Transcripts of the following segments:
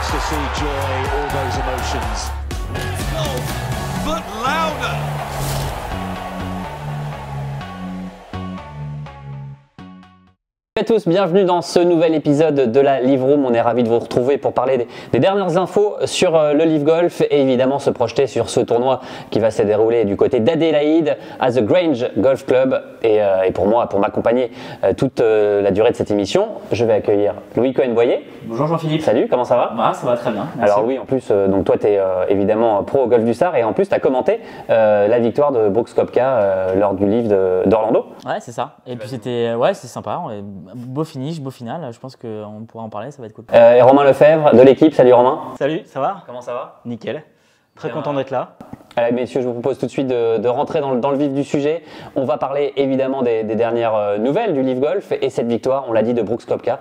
to see joy, all those emotions. But louder. Salut à tous, bienvenue dans ce nouvel épisode de la Live Room. On est ravis de vous retrouver pour parler des dernières infos sur le Live Golf et évidemment se projeter sur ce tournoi qui va se dérouler du côté d'Adélaïde à The Grange Golf Club. Et pour moi, pour m'accompagner toute la durée de cette émission, je vais accueillir Louis Cohen-Boyer. Bonjour Jean-Philippe. Salut, comment ça va? Ça va très bien. Merci. Alors Louis, en plus, donc toi tu es évidemment pro au Golf du Star et en plus tu as commenté la victoire de Brooks Koepka lors du Live d'Orlando. Ouais, c'est ça. Et puis c'était sympa. Beau finish, beau final. Je pense qu'on pourra en parler, ça va être cool. Et Romain Lefebvre de l'équipe. Salut Romain. Salut, ça va? Comment ça va? Nickel. Très content d'être là. Allez, messieurs, je vous propose tout de suite de rentrer dans le vif du sujet. On va parler évidemment des dernières nouvelles du Live Golf et cette victoire, on l'a dit, de Brooks Koepka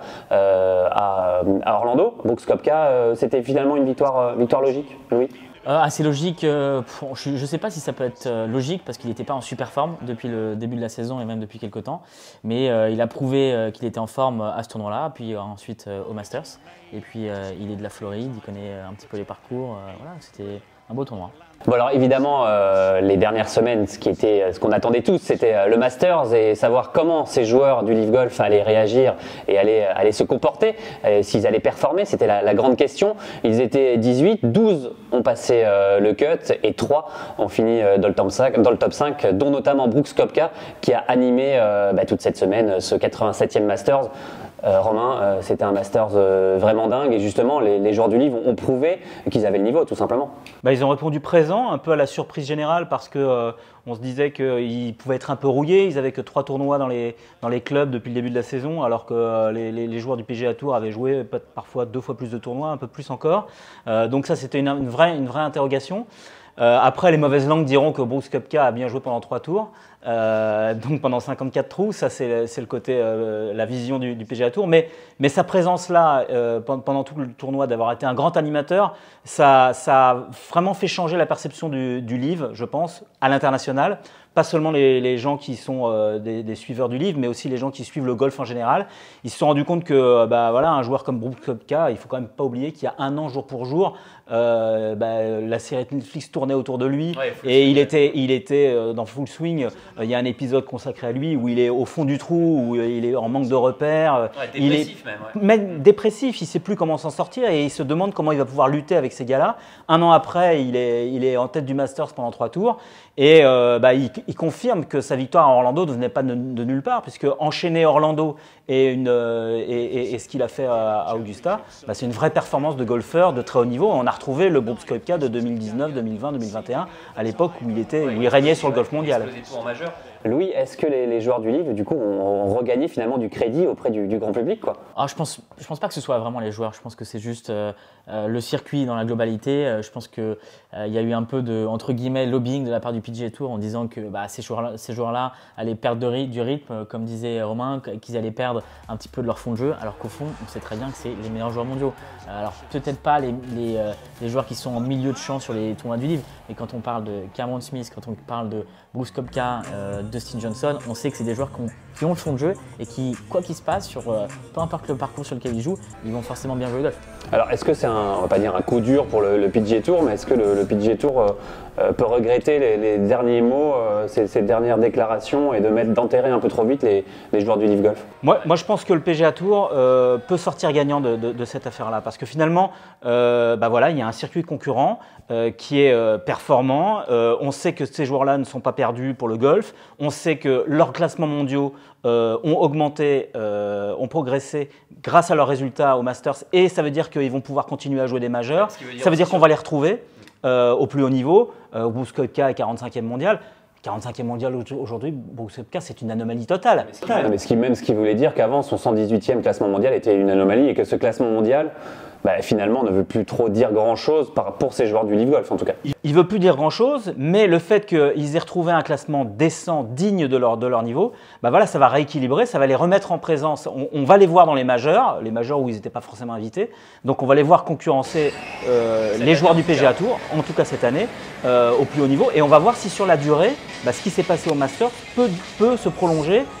à Orlando. Brooks Koepka, c'était finalement une victoire logique, Louis? Assez logique. Je ne sais pas si ça peut être logique parce qu'il n'était pas en super forme depuis le début de la saison et même depuis quelques temps. Mais il a prouvé qu'il était en forme à ce tournoi-là, puis ensuite au Masters. Et puis il est de la Floride, il connaît un petit peu les parcours. Voilà, c'était un beau tournoi. Bon alors évidemment les dernières semaines, ce qu'on attendait tous, c'était le Masters et savoir comment ces joueurs du Live Golf allaient réagir et allaient se comporter, s'ils allaient performer, c'était la grande question. Ils étaient 18, 12 ont passé le cut et 3 ont fini dans le top 5, dont notamment Brooks Koepka qui a animé toute cette semaine ce 87e Masters. Romain, c'était un Masters vraiment dingue et justement les joueurs du Live ont prouvé qu'ils avaient le niveau tout simplement. Ils ont répondu présent, un peu à la surprise générale parce que on se disait qu'ils pouvaient être un peu rouillés. Ils n'avaient que 3 tournois dans les clubs depuis le début de la saison alors que les joueurs du PGA Tour avaient joué parfois 2 fois plus de tournois, un peu plus encore. Donc ça c'était une vraie interrogation. Après, les mauvaises langues diront que Brooks Koepka a bien joué pendant 3 tours, donc pendant 54 trous, ça c'est le côté, la vision du PGA Tour. Mais sa présence là, pendant tout le tournoi, d'avoir été un grand animateur, ça a vraiment fait changer la perception du Live, je pense, à l'international. Pas seulement les gens qui sont des suiveurs du Live, mais aussi les gens qui suivent le golf en général. Ils se sont rendus compte que un joueur comme Brooks Koepka, il faut quand même pas oublier qu'il y a un an jour pour jour, la série Netflix tournait autour de lui et il était dans Full Swing. Il y a un épisode consacré à lui où il est au fond du trou, où il est en manque de repères. Dépressif Même dépressif, il ne sait plus comment s'en sortir et il se demande comment il va pouvoir lutter avec ces gars-là. Un an après, il est en tête du Masters pendant 3 tours et il confirme que sa victoire à Orlando ne venait pas de nulle part, puisque enchaîner Orlando et ce qu'il a fait à Augusta, c'est une vraie performance de golfeur de très haut niveau. On a retrouvé le Brooks Koepka de 2019, 2020, 2021, à l'époque où il régnait sur le golf mondial. Louis, est-ce que les joueurs du Live, du coup, ont regagné finalement du crédit auprès du grand public, quoi? Je pense pas que ce soit vraiment les joueurs. Je pense que c'est juste le circuit dans la globalité. Je pense qu'il y a eu un peu de, entre guillemets, lobbying de la part du PGA Tour en disant que ces joueurs-là allaient perdre du rythme, comme disait Romain, qu'ils allaient perdre un petit peu de leur fond de jeu, alors qu'au fond, on sait très bien que c'est les meilleurs joueurs mondiaux. Alors peut-être pas les joueurs qui sont en milieu de champ sur les tournois du Live, mais quand on parle de Cameron Smith, quand on parle de Brooks Koepka, Dustin Johnson, on sait que c'est des joueurs qui ont le fond de jeu et qui, quoi qu'il se passe, peu importe le parcours sur lequel ils jouent, ils vont forcément bien jouer au golf. Alors est-ce que c'est on va pas dire un coup dur pour le PGA Tour, mais est-ce que le PGA Tour peut regretter les derniers mots, ces dernières déclarations et d'enterrer un peu trop vite les joueurs du Live Golf? Moi, je pense que le PGA Tour peut sortir gagnant de cette affaire-là, parce que finalement, il y a un circuit concurrent qui est performant. On sait que ces joueurs-là ne sont pas perdus pour le golf. On sait que leurs classements mondiaux ont augmenté, ont progressé grâce à leurs résultats au Masters, et ça veut dire qu'ils vont pouvoir continuer à jouer des majeurs. Ça veut dire qu'on va les retrouver au plus haut niveau. Brooks Koepka est 45e mondial. 45e mondial aujourd'hui, Brooks Koepka, c'est une anomalie totale. Mais ce qui voulait dire qu'avant, son 118e classement mondial était une anomalie et que ce classement mondial, finalement, ne veut plus trop dire grand-chose pour ces joueurs du Live Golf, en tout cas. Il ne veut plus dire grand-chose, mais le fait qu'ils aient retrouvé un classement décent, digne de leur niveau, ça va rééquilibrer, ça va les remettre en présence. On va les voir dans les majeurs où ils n'étaient pas forcément invités. Donc on va les voir concurrencer les joueurs du PGA Tour, en tout cas cette année, au plus haut niveau. Et on va voir si sur la durée, ce qui s'est passé au Masters peut se prolonger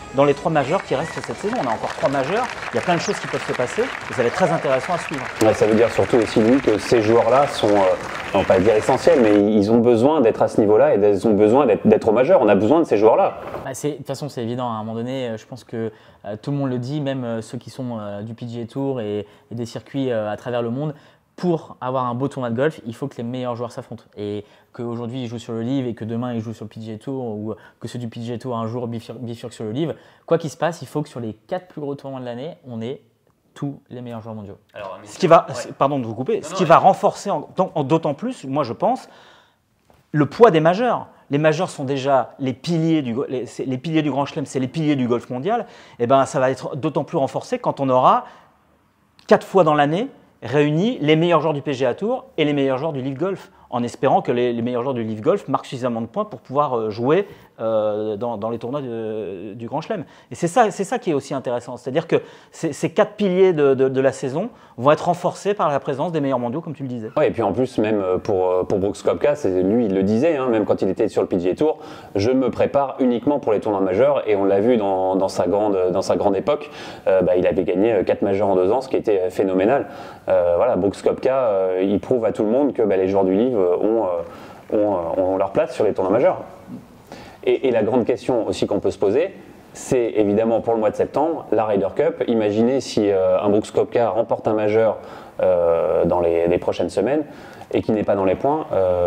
dans les 3 majeurs qui restent cette saison. On a encore 3 majeurs, il y a plein de choses qui peuvent se passer et ça va être très intéressant à suivre. Ouais, ça veut dire surtout aussi, lui, que ces joueurs-là sont, on va pas dire essentiels, mais ils ont besoin d'être à ce niveau-là et ils ont besoin d'être au majeur. On a besoin de ces joueurs-là. Bah, de toute façon, c'est évident. À un moment donné, je pense que tout le monde le dit, même ceux qui sont du PGA Tour et des circuits à travers le monde. Pour avoir un beau tournoi de golf, il faut que les meilleurs joueurs s'affrontent. Et qu'aujourd'hui, ils jouent sur le Live et que demain, ils jouent sur le PGA Tour ou que ceux du PGA Tour un jour bifurquent sur le Live. Quoi qu'il se passe, il faut que sur les 4 plus gros tournois de l'année, on ait tous les meilleurs joueurs mondiaux. Alors, ce qui va, pardon de vous couper, ce qui va renforcer d'autant plus, moi je pense, le poids des majeurs. Les majeurs sont déjà les piliers du Grand Chelem, c'est les piliers du golf mondial. Et ben, ça va être d'autant plus renforcé quand on aura 4 fois dans l'année réunis les meilleurs joueurs du PGA Tour et les meilleurs joueurs du Live Golf, en espérant que les meilleurs joueurs du Live Golf marquent suffisamment de points pour pouvoir jouer dans les tournois du Grand Chelem. Et c'est ça qui est aussi intéressant, c'est-à-dire que ces 4 piliers de la saison vont être renforcés par la présence des meilleurs mondiaux, comme tu le disais. Ouais, et puis en plus, même pour Brooks Koepka, lui, il le disait, hein, même quand il était sur le PGA Tour, je me prépare uniquement pour les tournois majeurs, et on l'a vu dans sa grande époque, il avait gagné 4 majeurs en 2 ans, ce qui était phénoménal. Voilà, Brooks Koepka, il prouve à tout le monde que les joueurs du Live ont leur place sur les tournois majeurs. Et la grande question aussi qu'on peut se poser, c'est évidemment pour le mois de septembre, la Ryder Cup. Imaginez si un Brooks Koepka remporte un majeur dans les prochaines semaines et qui n'est pas dans les points.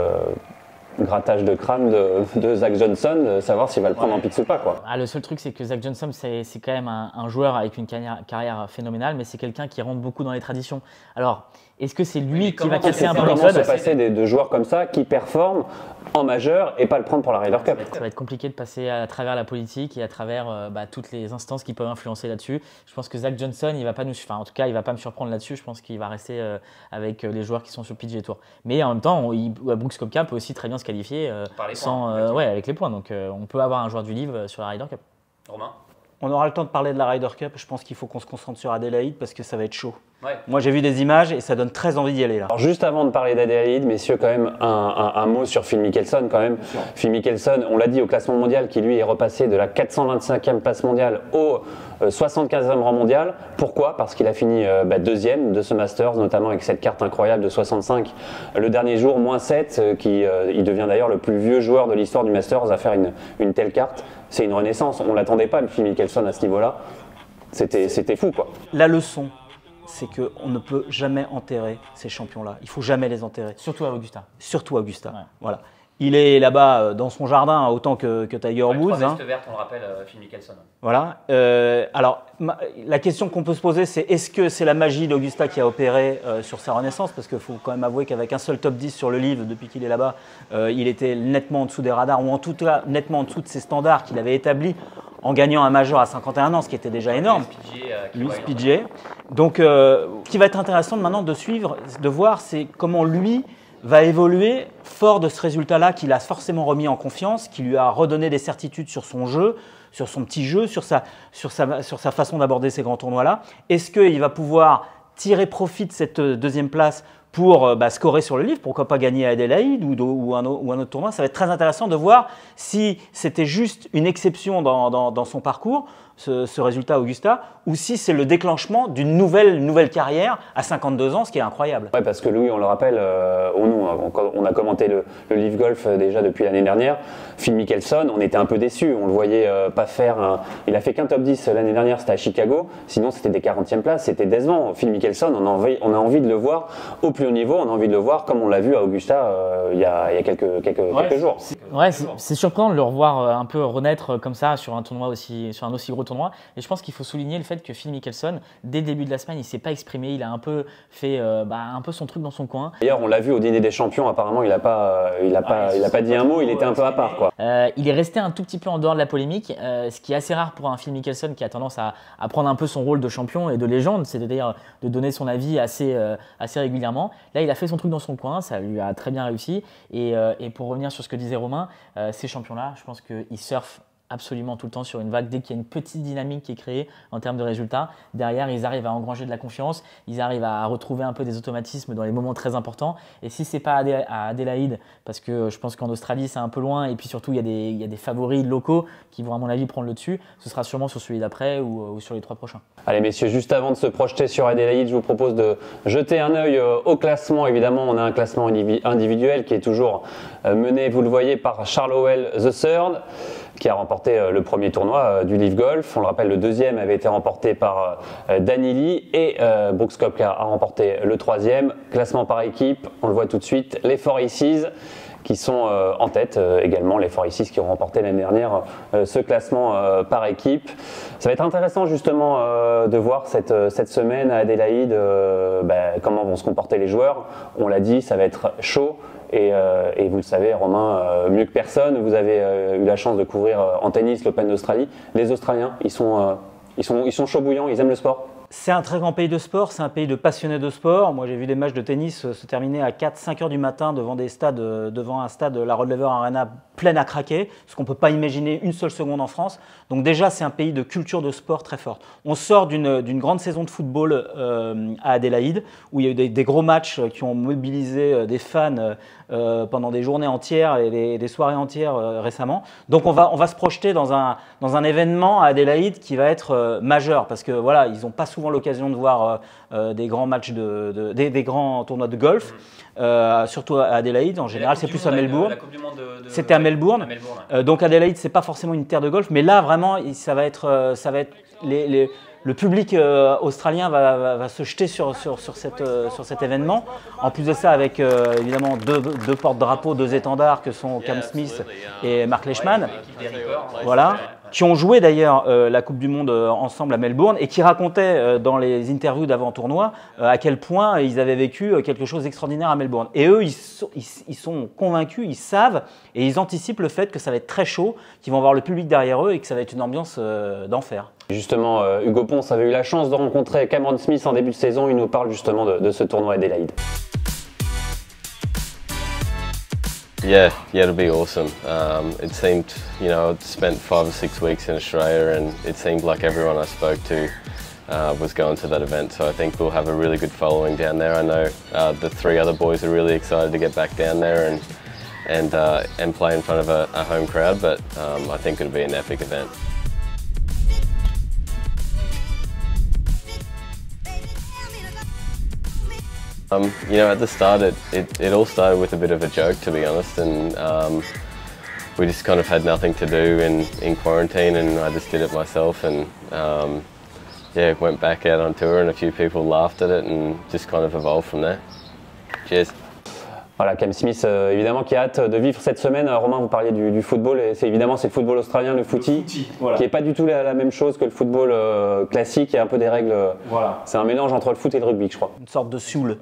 Grattage de crâne de Zach Johnson, savoir s'il va le prendre en pitch ou pas, quoi. Le seul truc, c'est que Zach Johnson, c'est quand même un joueur avec une carrière phénoménale, mais c'est quelqu'un qui rentre beaucoup dans les traditions. Alors, est-ce que c'est lui qui va casser un peu les codes? Comment se passer de joueurs comme ça qui performent en majeur et pas le prendre pour la Ryder Cup? Ça va être compliqué de passer à travers la politique et à travers toutes les instances qui peuvent influencer là-dessus. Je pense que Zach Johnson, il va pas en tout cas, il va pas me surprendre là-dessus. Je pense qu'il va rester avec les joueurs qui sont sur le PGA Tour. Mais en même temps, Brooks Koepka peut aussi très bien se qualifier avec les points. Donc on peut avoir un joueur du Live sur la Ryder Cup. Romain? On aura le temps de parler de la Ryder Cup. Je pense qu'il faut qu'on se concentre sur Adélaïde parce que ça va être chaud. Ouais. Moi, j'ai vu des images et ça donne très envie d'y aller là. Alors juste avant de parler d'Adélaïde, messieurs, quand même un mot sur Phil Mickelson quand même. Phil Mickelson, on l'a dit au classement mondial, qui lui est repassé de la 425e place mondiale au 75e rang mondial. Pourquoi? Parce qu'il a fini deuxième de ce Masters, notamment avec cette carte incroyable de 65 le dernier jour, -7, il devient d'ailleurs le plus vieux joueur de l'histoire du Masters à faire une telle carte. C'est une renaissance, on ne l'attendait pas, Phil Mickelson, à ce niveau-là. C'était fou, quoi. La leçon, c'est qu'on ne peut jamais enterrer ces champions-là. Il ne faut jamais les enterrer. Surtout à Augusta. Surtout à Augusta. Ouais. Voilà. Il est là-bas dans son jardin autant que Tiger Woods. 3 vestes vertes, on le rappelle, Phil Mickelson. Voilà. Alors, la question qu'on peut se poser, c'est est-ce que c'est la magie d'Augusta qui a opéré sur sa renaissance? Parce qu'il faut quand même avouer qu'avec un seul top 10 sur le Live depuis qu'il est là-bas, il était nettement en dessous des radars, ou en tout cas nettement en dessous de ses standards qu'il avait établis en gagnant un major à 51 ans, ce qui était déjà énorme. Lui, PGA. Donc, ce qui va être intéressant maintenant de suivre, de voir, c'est comment lui va évoluer fort de ce résultat-là qu'il a forcément remis en confiance, qui lui a redonné des certitudes sur son jeu, sur son petit jeu, sur sa façon d'aborder ces grands tournois-là. Est-ce qu'il va pouvoir tirer profit de cette deuxième place pour scorer sur le Live, pourquoi pas gagner à Adélaïde ou un autre tournoi? Ça va être très intéressant de voir si c'était juste une exception dans son parcours, ce résultat à Augusta, ou si c'est le déclenchement d'une nouvelle carrière à 52 ans, ce qui est incroyable. Oui, parce que Louis, on le rappelle, on a commenté le Live Golf déjà depuis l'année dernière. Phil Mickelson, on était un peu déçus, on le voyait pas faire il a fait qu'un top 10 l'année dernière, c'était à Chicago, sinon c'était des 40e places, c'était décevant. Phil Mickelson, on a envie de le voir au plus haut niveau, on a envie de le voir comme on l'a vu à Augusta il y a quelques jours. C'est surprenant de le revoir un peu renaître comme ça sur un tournoi sur un aussi gros tournoi. Et je pense qu'il faut souligner le fait que Phil Mickelson, dès le début de la semaine, il ne s'est pas exprimé, il a un peu fait un peu son truc dans son coin. D'ailleurs, on l'a vu au dîner des champions, apparemment, il n'a pas dit un mot, il était un peu à part, quoi. Il est resté un tout petit peu en dehors de la polémique, ce qui est assez rare pour un Phil Mickelson qui a tendance à prendre un peu son rôle de champion et de légende, c'est-à-dire de donner son avis assez régulièrement. Là, il a fait son truc dans son coin, ça lui a très bien réussi. Et pour revenir sur ce que disait Romain, ces champions-là, je pense qu'ils surfent absolument tout le temps sur une vague. Dès qu'il y a une petite dynamique qui est créée en termes de résultats, derrière, ils arrivent à engranger de la confiance, ils arrivent à retrouver un peu des automatismes dans les moments très importants. Et si ce n'est pas à Adélaïde, parce que je pense qu'en Australie, c'est un peu loin, et puis surtout, il y a des favoris locaux qui vont, à mon avis, prendre le dessus, ce sera sûrement sur celui d'après ou sur les 3 prochains. Allez messieurs, juste avant de se projeter sur Adélaïde, je vous propose de jeter un œil au classement. Évidemment, on a un classement individuel qui est toujours mené, vous le voyez, par Charles Howell III, qui a remporté le premier tournoi du Live Golf. On le rappelle, le deuxième avait été remporté par Danny Lee et Brooks Koepka a remporté le troisième. Classement par équipe, on le voit tout de suite, les Four Aces qui sont en tête également, les Four Aces qui ont remporté l'année dernière ce classement par équipe. Ça va être intéressant justement de voir cette semaine à Adélaïde comment vont se comporter les joueurs. On l'a dit, ça va être chaud. Et vous le savez, Romain, mieux que personne, vous avez eu la chance de couvrir en tennis l'Open d'Australie. Les Australiens, ils sont chauds bouillants, ils aiment le sport. C'est un très grand pays de sport, c'est un pays de passionnés de sport. Moi, j'ai vu des matchs de tennis se terminer à 4-5 heures du matin devant un stade, la Rod Laver Arena, plein à craquer, ce qu'on ne peut pas imaginer une seule seconde en France. Donc déjà, c'est un pays de culture de sport très forte. On sort d'une grande saison de football à Adélaïde, où il y a eu des gros matchs qui ont mobilisé des fans pendant des journées entières et des soirées entières récemment. Donc on va se projeter dans un événement à Adélaïde qui va être majeur, parce que voilà, ils n'ont pas souvent l'occasion de voir des grands matchs, des grands tournois de golf, surtout à Adélaïde. En général, c'est plus à Melbourne. C'était à Melbourne. Donc Adélaïde, c'est pas forcément une terre de golf, mais là vraiment, ça va être le public australien va se jeter sur cet événement. En plus de ça, avec évidemment deux porte-drapeaux, 2 étendards que sont Cam Smith et Mark Leishman. Voilà. Qui ont joué d'ailleurs la Coupe du Monde ensemble à Melbourne et qui racontaient dans les interviews d'avant-tournoi à quel point ils avaient vécu quelque chose d'extraordinaire à Melbourne. Et eux, ils sont convaincus, ils savent et ils anticipent le fait que ça va être très chaud, qu'ils vont avoir le public derrière eux et que ça va être une ambiance d'enfer. Justement, Hugo Ponce avait eu la chance de rencontrer Cameron Smith en début de saison. Il nous parle justement de ce tournoi Adélaïde. Yeah, it'll be awesome. It seemed, I'd spent 5 or 6 weeks in Australia and it seemed like everyone I spoke to was going to that event. So I think we'll have a really good following down there. I know the 3 other boys are really excited to get back down there and play in front of a home crowd, but I think it'll be an epic event. At the start, it all started with a bit of a joke, to be honest, and we just kind of had nothing to do in quarantine, and I just did it myself, and went back out on tour, and a few people laughed at it, and just kind of evolved from there. Cheers. Voilà, Cam Smith, évidemment, qui a hâte de vivre cette semaine. Romain, vous parliez du football, et c'est le football australien, le footy, voilà, qui n'est pas du tout la même chose que le football classique. Il y a un peu des règles. Voilà. C'est un mélange entre le foot et le rugby, je crois. Une sorte de sioule.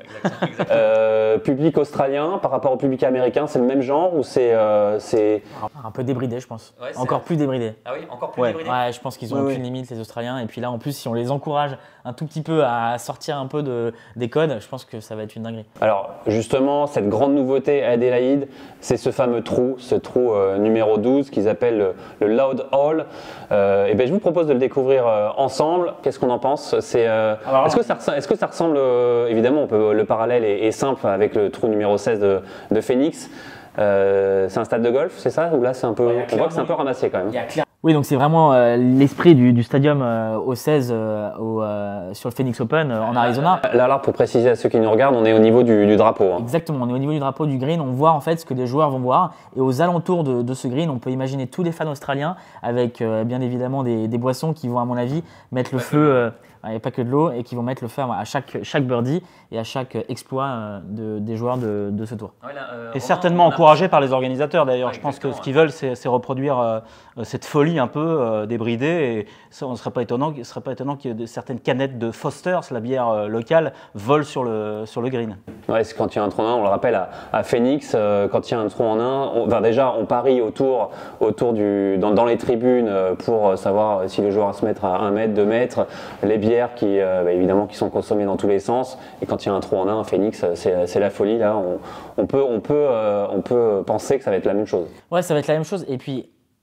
Public australien par rapport au public américain, c'est le même genre ou c'est un peu débridé, je pense. Ouais, encore plus débridé. Ah oui, encore plus débridé. Ouais, je pense qu'ils ont aucune limite, les Australiens. Et puis là, en plus, si on les encourage un tout petit peu à sortir un peu des codes, je pense que ça va être une dinguerie. Alors, justement, cette grande nouveauté à Adélaïde, c'est ce fameux trou, numéro 12 qu'ils appellent le Loud Hole. Je vous propose de le découvrir ensemble. Qu'est-ce qu'on en pense? Est-ce que ça ressemble, évidemment, le parallèle est simple avec le trou numéro 16 de Phoenix. C'est un stade de golf, c'est ça? Ou là, on voit que c'est un peu ramassé quand même. Oui, donc c'est vraiment l'esprit du stadium au 16 sur le Phoenix Open en Arizona. Là, pour préciser à ceux qui nous regardent, on est au niveau du drapeau. Hein. Exactement, on est au niveau du drapeau du green. On voit en fait ce que les joueurs vont voir. Et aux alentours de ce green, on peut imaginer tous les fans australiens avec bien évidemment des boissons qui vont, à mon avis, mettre le feu. Il n'y a pas que de l'eau et qui vont mettre le feu à chaque birdie et à chaque exploit des joueurs de ce tour. Ouais, là, et certainement encouragé par les organisateurs d'ailleurs. Ouais, je pense que ce qu'ils veulent, c'est reproduire cette folie un peu débridée. Et ça, on ne serait pas étonnant que certaines canettes de Foster's, la bière locale, volent sur le green. Ouais, c'est quand il y a un trou en 1, on le rappelle à Phoenix, quand il y a un trou en 1, déjà on parie autour dans les tribunes pour savoir si les joueurs se mettent à 1 mètre, 2 mètres, les bières qui évidemment qui sont consommées dans tous les sens. Et quand il y a un trou en 1 à Phoenix, c'est la folie là. On peut penser que ça va être la même chose. Ouais, ça va être la même chose. Et puis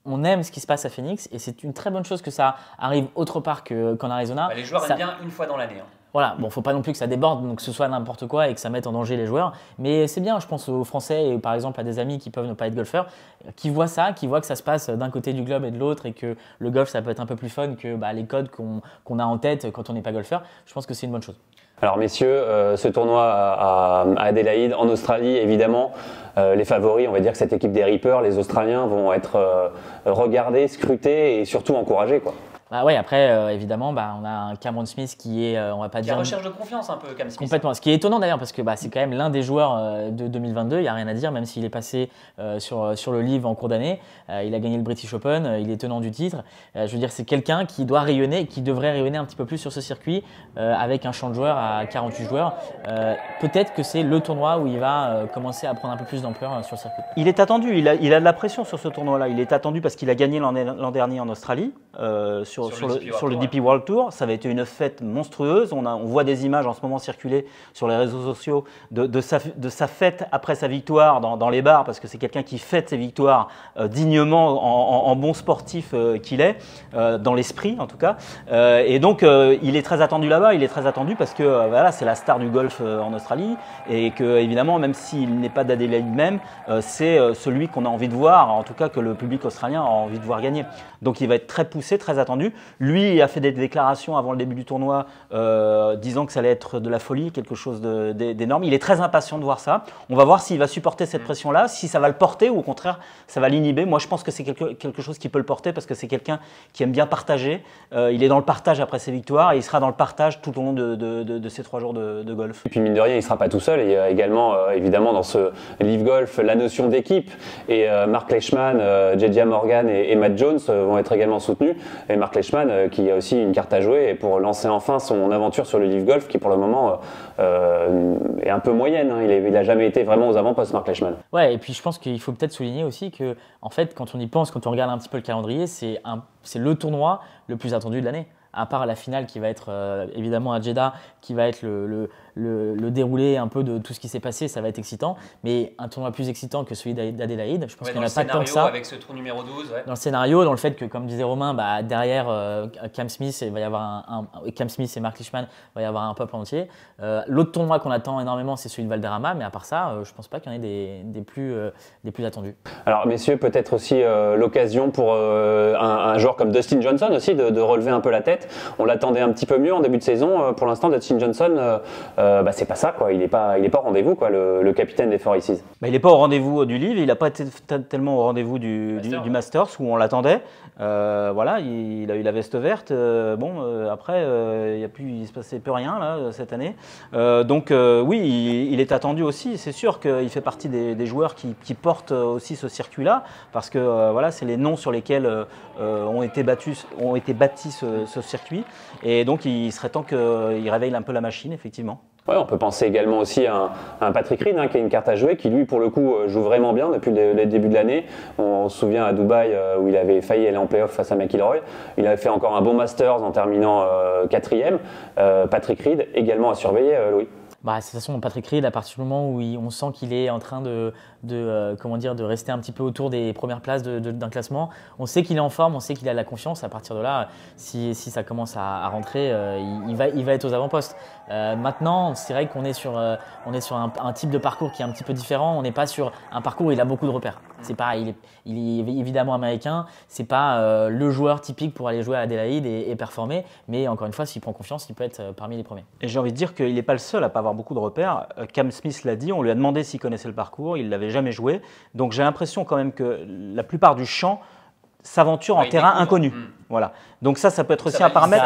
on aime ce qui se passe à Phoenix et c'est une très bonne chose que ça arrive autre part qu'en Arizona. Les joueurs aiment bien une fois dans l'année. Voilà, bon, faut pas non plus que ça déborde, donc que ce soit n'importe quoi et que ça mette en danger les joueurs. Mais c'est bien, je pense aux Français et par exemple à des amis qui peuvent ne pas être golfeurs, qui voient ça, qui voient que ça se passe d'un côté du globe et de l'autre et que le golf ça peut être un peu plus fun que les codes qu'on a en tête quand on n'est pas golfeur. Je pense que c'est une bonne chose. Alors messieurs, ce tournoi à Adélaïde, en Australie, évidemment, les favoris, on va dire que cette équipe des Reapers, les Australiens, vont être regardés, scrutés et surtout encouragés, quoi. Bah ouais, après, évidemment, on a un Cameron Smith qui est, on va pas dire… recherche de confiance un peu, Cam Smith. Complètement. Ce qui est étonnant d'ailleurs, parce que c'est quand même l'un des joueurs de 2022, il n'y a rien à dire, même s'il est passé sur le livre en cours d'année. Il a gagné le British Open, il est tenant du titre. Je veux dire, c'est quelqu'un qui doit rayonner, qui devrait rayonner un petit peu plus sur ce circuit, avec un champ de joueurs à 48 joueurs. Peut-être que c'est le tournoi où il va commencer à prendre un peu plus d'ampleur sur le circuit. Il est attendu, il a de la pression sur ce tournoi-là. Il est attendu parce qu'il a gagné l'an dernier en Australie, sur le DP World Tour. Ça avait été une fête monstrueuse. On voit des images en ce moment circuler sur les réseaux sociaux de sa fête après sa victoire dans les bars, parce que c'est quelqu'un qui fête ses victoires dignement en bon sportif qu'il est, dans l'esprit en tout cas. Et donc il est très attendu là-bas. Il est très attendu parce que voilà, c'est la star du golf en Australie et que évidemment, même s'il n'est pas d'Adélaïde même, c'est celui qu'on a envie de voir, en tout cas que le public australien a envie de voir gagner. Donc il va être très poussé, très attendu. Lui a fait des déclarations avant le début du tournoi disant que ça allait être de la folie, quelque chose d'énorme. Il est très impatient de voir ça. On va voir s'il va supporter cette pression-là, si ça va le porter ou au contraire ça va l'inhiber. Moi je pense que c'est quelque chose qui peut le porter parce que c'est quelqu'un qui aime bien partager. Il est dans le partage après ses victoires et il sera dans le partage tout au long de ces 3 jours de golf. Et puis mine de rien, il ne sera pas tout seul. Il y a également évidemment dans ce Live Golf la notion d'équipe. Et Mark Leishman, J.J. Morgan et Matt Jones vont être également soutenus. Et Mark Leishman qui a aussi une carte à jouer et pour lancer enfin son aventure sur le Live Golf qui pour le moment est un peu moyenne. Il n'a jamais été vraiment aux avant-postes, Mark Leishman. Ouais, et puis je pense qu'il faut peut-être souligner aussi que en fait, quand on y pense, quand on regarde un petit peu le calendrier, c'est le tournoi le plus attendu de l'année. À part la finale qui va être évidemment à Jeddah, qui va être le déroulé un peu de tout ce qui s'est passé, ça va être excitant. Mais un tournoi plus excitant que celui d'Adélaïde, je pense qu'il n'y en a pas tant que ça. Avec ce trou numéro 12, Dans le scénario, dans le fait que, comme disait Romain, derrière Cam Smith, il va y avoir Cam Smith et Mark Leishman, il va y avoir un peuple entier. L'autre tournoi qu'on attend énormément, c'est celui de Valderrama, mais à part ça, je ne pense pas qu'il y en ait des plus attendus. Alors messieurs, peut-être aussi l'occasion pour un joueur comme Dustin Johnson aussi de relever un peu la tête. On l'attendait un petit peu mieux en début de saison. Pour l'instant, Dustin Johnson, c'est pas ça, quoi. Il n'est pas au rendez-vous, quoi, le capitaine des Four Aces. Il n'est pas au rendez-vous du livre. Il n'a pas été tellement au rendez-vous du Masters où on l'attendait. Voilà, il a eu la veste verte. Après, il se passait plus rien là cette année. Oui, il est attendu aussi. C'est sûr qu'il fait partie des joueurs qui portent aussi ce circuit-là, parce que voilà, c'est les noms sur lesquels ont été bâtis ce circuit. Et donc, il serait temps qu'il réveille un peu la machine, effectivement. Ouais, on peut penser également aussi à un Patrick Reed qui a une carte à jouer, qui lui pour le coup joue vraiment bien depuis le début de l'année. On se souvient à Dubaï où il avait failli aller en playoff face à McIlroy. Il avait fait encore un bon Masters en terminant 4e. Patrick Reed également à surveiller, Louis. De toute façon, Patrick Reed, à partir du moment où on sent qu'il est en train de rester un petit peu autour des premières places d'un classement, on sait qu'il est en forme, on sait qu'il a de la confiance. À partir de là, si ça commence à rentrer, il va être aux avant-postes. Maintenant, c'est vrai qu'on est sur un type de parcours qui est un petit peu différent. On n'est pas sur un parcours où il a beaucoup de repères. C'est pas, il est évidemment américain. C'est pas le joueur typique pour aller jouer à Adélaïde et performer. Mais encore une fois, s'il prend confiance, il peut être parmi les premiers. Et j'ai envie de dire qu'il n'est pas le seul à pas avoir beaucoup de repères. Cam Smith l'a dit, on lui a demandé s'il connaissait le parcours, il ne l'avait jamais joué. Donc j'ai l'impression quand même que la plupart du champ s'aventure en terrain inconnu. Voilà. Donc ça peut être aussi un paramètre.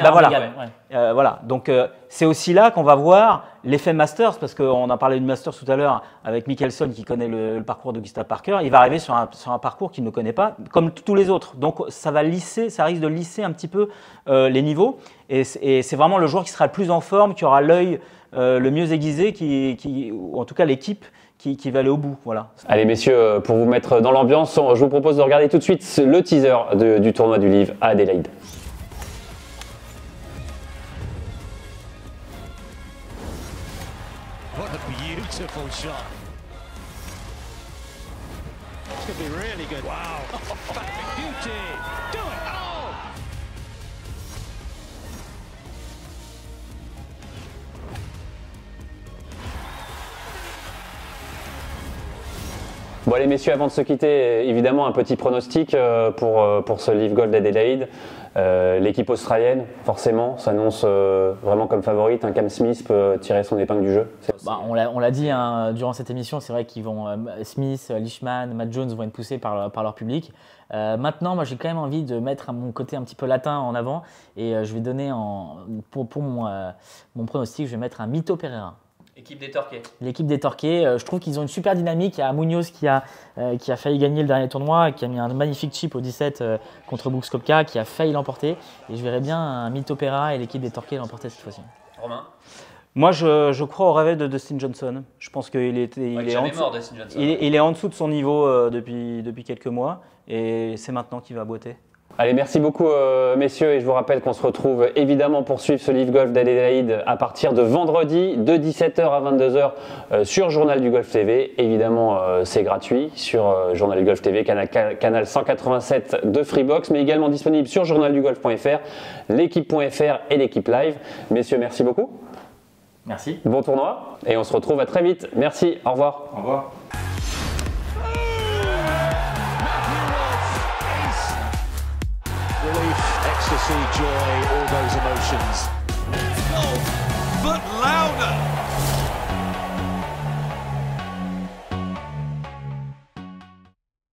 Voilà. Donc c'est aussi là qu'on va voir l'effet Masters, parce qu'on a parlé du Masters tout à l'heure avec Mickelson qui connaît le parcours de Gustav Parker. Il va arriver sur un parcours qu'il ne connaît pas, comme tous les autres. Donc ça risque de lisser un petit peu les niveaux. Et c'est vraiment le joueur qui sera le plus en forme, qui aura l'œil le mieux aiguisé, ou en tout cas l'équipe qui va aller au bout. Voilà. Allez messieurs, pour vous mettre dans l'ambiance, je vous propose de regarder tout de suite le teaser du tournoi du Live à Adélaïde. What a beautiful shot. This could be really good. Wow. Beauty. Do it. Oh! Bon allez messieurs, avant de se quitter, évidemment un petit pronostic pour ce Live Golf d'Adélaïde. L'équipe australienne, forcément, s'annonce vraiment comme favorite. Cam Smith peut tirer son épingle du jeu. Bah, on l'a dit hein, durant cette émission, c'est vrai qu'ils vont Smith, Leishman, Matt Jones vont être poussés par leur public. Maintenant, moi j'ai quand même envie de mettre mon côté un petit peu latin en avant et je vais donner pour mon pronostic, je vais mettre un Mito Pereira. Équipe des Torqués. L'équipe des Torqués, je trouve qu'ils ont une super dynamique. Il y a Munoz qui a failli gagner le dernier tournoi, qui a mis un magnifique chip au 17 contre Brooks Koepka, qui a failli l'emporter. Et je verrais bien un Mito Pereira et l'équipe des Torqués l'emporter cette fois-ci. Romain. Moi, je crois au réveil de Dustin Johnson. Je pense qu'il est en dessous de son niveau depuis quelques mois. Et c'est maintenant qu'il va boiter. Allez, merci beaucoup messieurs et je vous rappelle qu'on se retrouve évidemment pour suivre ce Live Golf d'Adélaïde à partir de vendredi de 17h à 22h sur Journal du Golf TV. Évidemment c'est gratuit sur Journal du Golf TV, canal 187 de Freebox, mais également disponible sur journaldugolf.fr, l'équipe.fr et l'équipe live. Messieurs, merci beaucoup. Merci. Bon tournoi et on se retrouve à très vite. Merci, au revoir. Au revoir. Relief, ecstasy, joy, all those emotions. But louder.